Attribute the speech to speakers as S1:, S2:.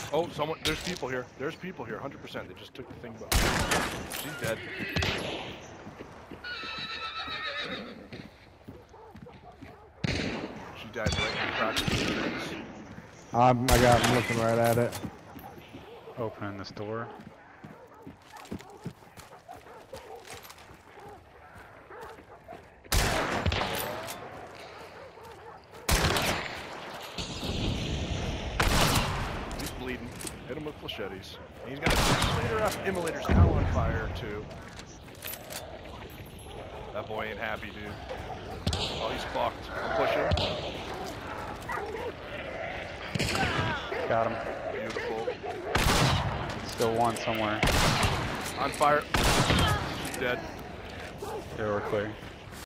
S1: Oh, someone. There's people here. There's people here. 100%. They just took the thing. She's dead. She died right in the crack of the trees.
S2: I'm looking right at it.
S3: Opening this door.
S1: He's bleeding. Hit him with machetes. And he's got a immolator's now on fire too. That boy ain't happy, dude. Oh, he's fucked. I'm pushing.
S3: Got him.
S1: Beautiful.
S3: Still one somewhere.
S1: On fire. She's dead.
S3: Yeah, we're clear.